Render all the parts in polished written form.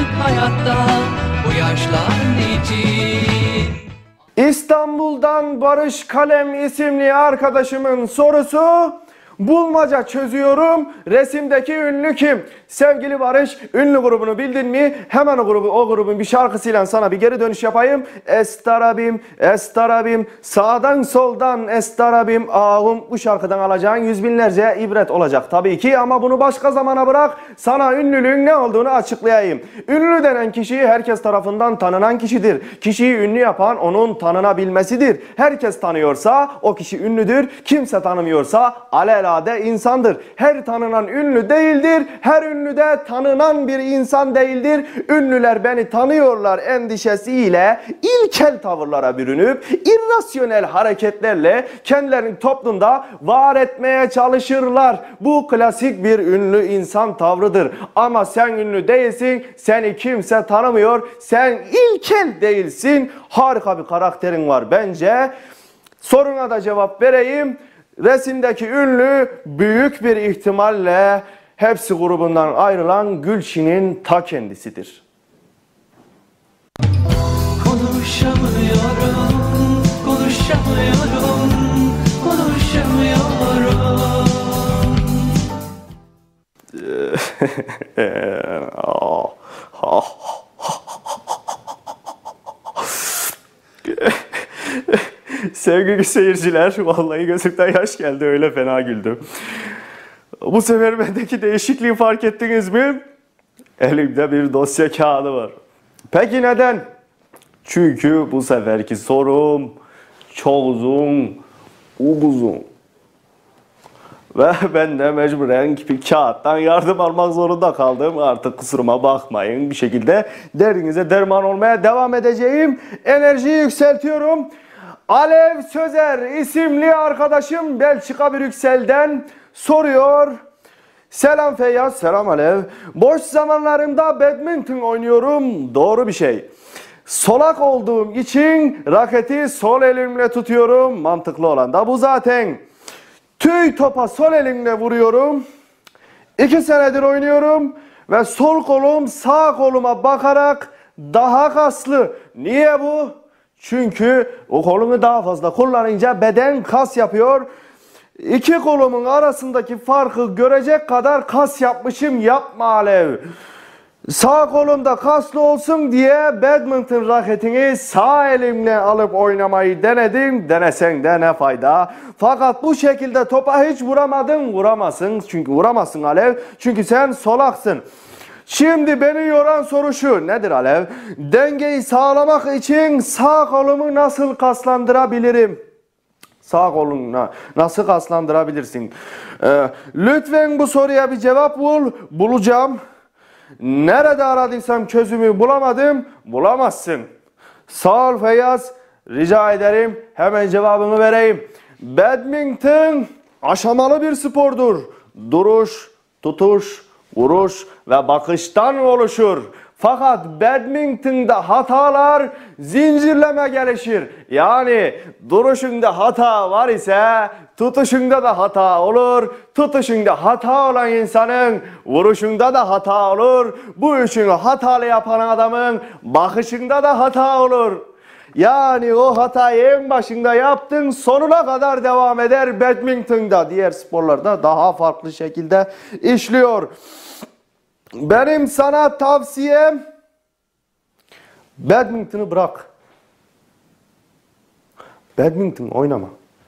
hayatta bu yaşlar için. İstanbul'dan Barış Kalem isimli arkadaşımın sorusu: bulmaca çözüyorum, resimdeki ünlü kim? Sevgili Barış, ünlü grubunu bildin mi? Hemen o grubun bir şarkısıyla sana bir geri dönüş yapayım. Estarabim, estarabim, sağdan soldan estarabim, ağım. Bu şarkıdan alacağın yüz binlerce ibret olacak tabii ki, ama bunu başka zamana bırak. Sana ünlülüğün ne olduğunu açıklayayım. Ünlü denen kişi herkes tarafından tanınan kişidir. Kişiyi ünlü yapan onun tanınabilmesidir. Herkes tanıyorsa o kişi ünlüdür. Kimse tanımıyorsa alelade insandır. Her tanınan ünlü değildir. Her ünlü de tanınan bir insan değildir. Ünlüler beni tanıyorlar endişesiyle ilkel tavırlara bürünüp irrasyonel hareketlerle kendilerini toplumda var etmeye çalışırlar. Bu klasik bir ünlü insan tavrıdır. Ama sen ünlü değilsin. Seni kimse tanımıyor. Sen ilkel değilsin. Harika bir karakterin var bence. Soruna da cevap vereyim. Resimdeki ünlü büyük bir ihtimalle hepsi grubundan ayrılan Gülçin'in ta kendisidir. Konuşamıyorum, konuşamıyorum, konuşamıyorum. Sevgili seyirciler, vallahi gözümden yaş geldi, öyle fena güldüm. Bu sefer bendeki değişikliği fark ettiniz mi? Elimde bir dosya kağıdı var. Peki neden? Çünkü bu seferki sorum çok uzun, upuzun. Ve ben de mecburen bir kağıttan yardım almak zorunda kaldım. Artık kusuruma bakmayın, bir şekilde derdinize derman olmaya devam edeceğim. Enerjiyi yükseltiyorum. Alev Sözer isimli arkadaşım Belçika Brüksel'den soruyor. Selam Feyyaz, selam Alev. Boş zamanlarımda badminton oynuyorum. Doğru bir şey. Solak olduğum için raketi sol elimle tutuyorum. Mantıklı olan da bu zaten. Tüy topa sol elimle vuruyorum. 2 senedir oynuyorum ve sol kolum sağ koluma bakarak daha kaslı. Niye bu? Çünkü o kolumu daha fazla kullanınca beden kas yapıyor. 2 kolumun arasındaki farkı görecek kadar kas yapmışım. Yapma Alev. Sağ kolumda kaslı olsun diye badminton raketini sağ elimle alıp oynamayı denedim. Denesen de ne fayda. Fakat bu şekilde topa hiç vuramadın. Vuramazsın. Çünkü vuramazsın Alev. Çünkü sen solaksın. Şimdi beni yoran soru şu: nedir Alev? Dengeyi sağlamak için sağ kolumu nasıl kaslandırabilirim? Sağ kolunu nasıl kaslandırabilirsin? Lütfen bu soruya bir cevap bul. Bulacağım. Nerede aradıysam çözümü bulamadım. Bulamazsın. Sağ ol Feyyaz. Rica ederim. Hemen cevabını vereyim. Badminton aşamalı bir spordur. Duruş, tutuş, vuruş ve bakıştan oluşur. Fakat badminton'da hatalar zincirleme gelişir. Yani duruşunda hata var ise tutuşunda da hata olur. Tutuşunda hata olan insanın vuruşunda da hata olur. Bu üçünü hatalı yapan adamın bakışında da hata olur. Yani o hatayı en başında yaptın, sonuna kadar devam eder. Badminton'da, diğer sporlarda daha farklı şekilde işliyor. Benim sana tavsiyem, badminton'u bırak. Badminton oynama.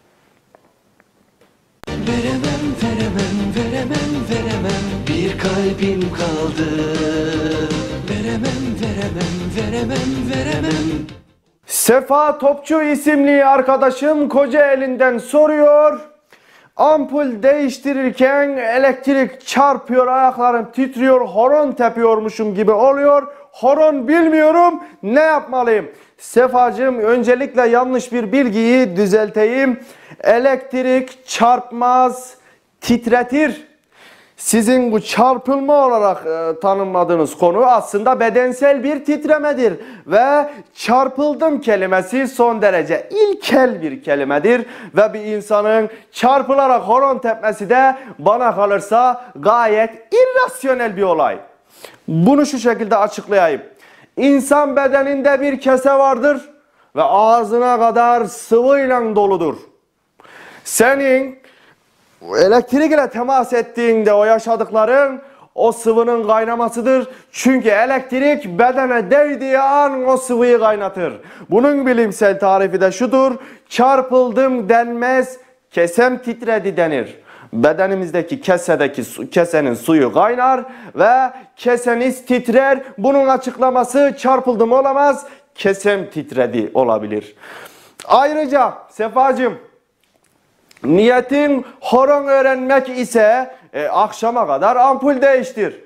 Veremem, veremem, veremem, veremem, bir kalbim kaldı. Veremem, veremem, veremem, veremem. Sefa Topçu isimli arkadaşım Kocaeli'nden soruyor. Ampul değiştirirken elektrik çarpıyor, ayaklarım titriyor, horon tepiyormuşum gibi oluyor. Horon bilmiyorum, ne yapmalıyım? Sefacığım, öncelikle yanlış bir bilgiyi düzelteyim. Elektrik çarpmaz, titretir. Sizin bu çarpılma olarak tanımladığınız konu aslında bedensel bir titremedir. Ve çarpıldım kelimesi son derece ilkel bir kelimedir. Ve bir insanın çarpılarak horon tepmesi de bana kalırsa gayet irrasyonel bir olay. Bunu şu şekilde açıklayayım. İnsan bedeninde bir kese vardır ve ağzına kadar sıvıyla doludur. Senin elektrik ile temas ettiğinde o yaşadıkların o sıvının kaynamasıdır. Çünkü elektrik bedene değdiği an o sıvıyı kaynatır. Bunun bilimsel tarifi de şudur: çarpıldım denmez, kesem titredi denir. Bedenimizdeki kesenin suyu kaynar ve keseniz titrer. Bunun açıklaması çarpıldım olamaz, kesem titredi olabilir. Ayrıca Sefacığım, niyetin horon öğrenmek ise akşama kadar ampul değiştir.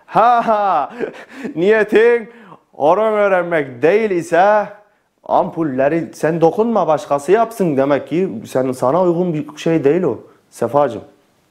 Niyetin horon öğrenmek değil ise ampulleri sen dokunma, başkası yapsın, demek ki sana uygun bir şey değil o Sefacığım.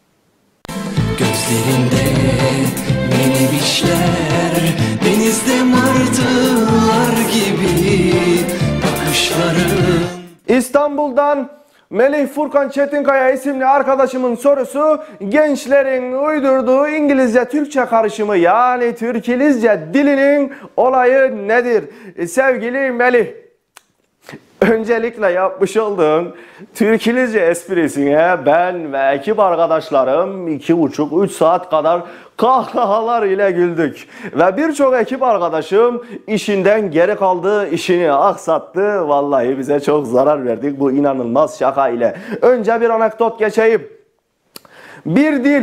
Gözlerinde mini bişler, denizde martılar gibi bakışların. İstanbul'dan Melih Furkan Çetinkaya isimli arkadaşımın sorusu, gençlerin uydurduğu İngilizce-Türkçe karışımı yani Türkilizce dilinin olayı nedir? Sevgili Melih, öncelikle yapmış olduğun Türkilizce esprisine ben ve ekip arkadaşlarım 2,5-3 saat kadar kahkahalar ile güldük. Ve birçok ekip arkadaşım işinden geri kaldı, işini aksattı. Vallahi bize çok zarar verdik bu inanılmaz şaka ile. Önce bir anekdot geçeyim. Bir dil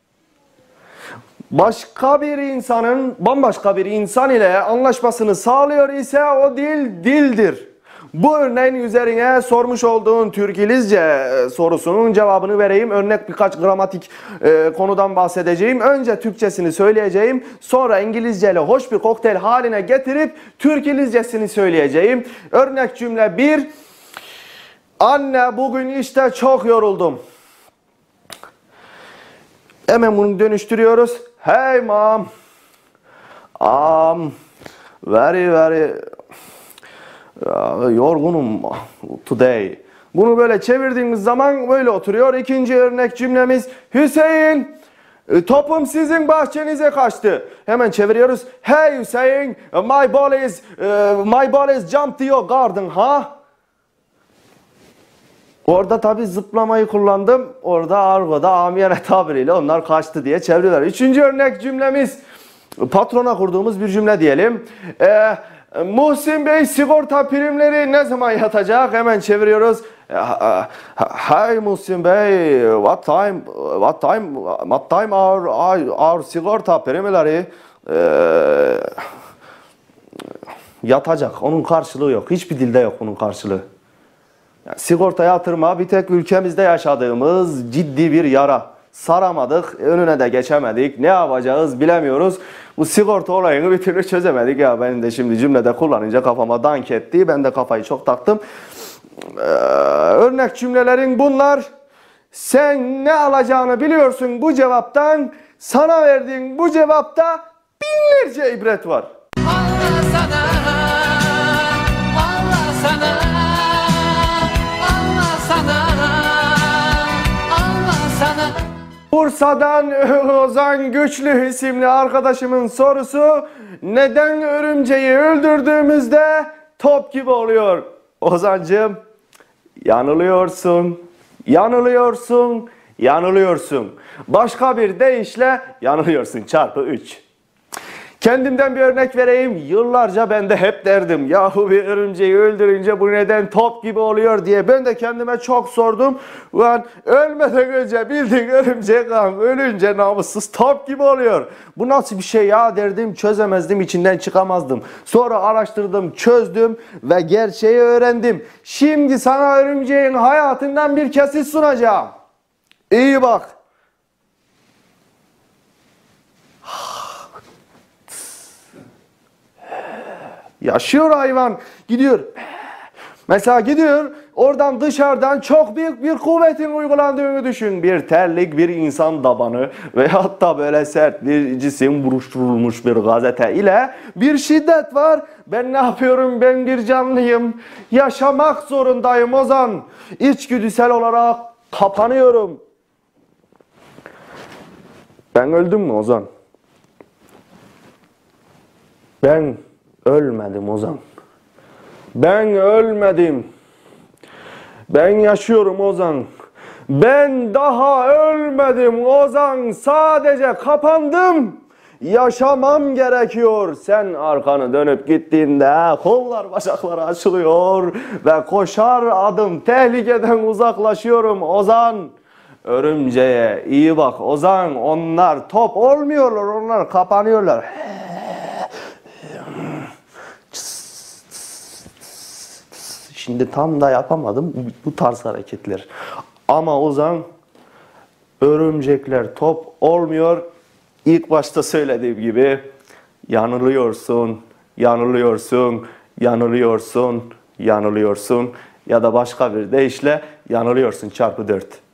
başka bir insanın bambaşka bir insan ile anlaşmasını sağlıyor ise o dil dildir. Bu örneğin üzerine sormuş olduğun Türkilizce sorusunun cevabını vereyim. Örnek birkaç gramatik konudan bahsedeceğim. Önce Türkçesini söyleyeceğim. Sonra İngilizce ile hoş bir kokteyl haline getirip Türkilizcesini söyleyeceğim. Örnek cümle 1. Anne, bugün işte çok yoruldum. Hemen bunu dönüştürüyoruz. Hey mom, very yorgunum today. Bunu böyle çevirdiğimiz zaman böyle oturuyor. İkinci örnek cümlemiz, Hüseyin, topum sizin bahçenize kaçtı. Hemen çeviriyoruz. Hey Hüseyin, my ball is jumped to your garden, ha? Orada tabi zıplamayı kullandım. Orada argoda amiyane tabiriyle onlar kaçtı diye çeviriyorlar. Üçüncü örnek cümlemiz, patrona kurduğumuz bir cümle diyelim. Muhsin Bey, sigorta primleri ne zaman yatacak? Hemen çeviriyoruz. Hey Muhsin Bey, what time our sigorta primleri yatacak. Onun karşılığı yok. Hiçbir dilde yok bunun karşılığı. Yani sigorta yatırma bir tek ülkemizde yaşadığımız ciddi bir yara. Saramadık, önüne de geçemedik. Ne yapacağız bilemiyoruz. Bu sigorta olayını bir türlü çözemedik ya. Benim de şimdi cümlede kullanınca kafama dank etti. Ben de kafayı çok taktım. Örnek cümlelerin bunlar. Sen ne alacağını biliyorsun bu cevaptan. Sana verdiğin bu cevapta binlerce ibret var. Allah sana, Allah sana, Allah sana, Allah sana. Bursa'dan Ozan Güçlü isimli arkadaşımın sorusu, neden örümceği öldürdüğümüzde top gibi oluyor? Ozancığım, yanılıyorsun, yanılıyorsun, yanılıyorsun. Başka bir deyişle yanılıyorsun çarpı 3. Kendimden bir örnek vereyim. Yıllarca ben de hep derdim, yahu bir örümceği öldürünce bu neden top gibi oluyor diye. Ben de kendime çok sordum. Ulan ölmeden önce bildiğin örümcek ölünce namussuz top gibi oluyor. Bu nasıl bir şey ya derdim, çözemezdim, içinden çıkamazdım. Sonra araştırdım, çözdüm ve gerçeği öğrendim. Şimdi sana örümceğin hayatından bir kesit sunacağım. İyi bak. Yaşıyor hayvan, gidiyor. Mesela gidiyor, oradan dışarıdan çok büyük bir kuvvetin uygulandığını düşün. Bir terlik, bir insan tabanı veyahut da böyle sert bir cisim buruşturulmuş bir gazete ile bir şiddet var. Ben ne yapıyorum? Ben bir canlıyım. Yaşamak zorundayım Ozan. İçgüdüsel olarak kapanıyorum. Ben öldüm mü Ozan? Ben ölmedim Ozan. Ben ölmedim. Ben yaşıyorum Ozan. Ben daha ölmedim Ozan. Sadece kapandım. Yaşamam gerekiyor. Sen arkanı dönüp gittiğinde kollar bacaklar açılıyor ve koşar adım tehlikeden uzaklaşıyorum Ozan. Örümceğe iyi bak Ozan. Onlar top olmuyorlar. Onlar kapanıyorlar. Şimdi tam da yapamadım bu tarz hareketler. Ama Ozan, örümcekler top olmuyor. İlk başta söylediğim gibi yanılıyorsun, yanılıyorsun, yanılıyorsun, yanılıyorsun ya da başka bir deyişle yanılıyorsun çarpı 4.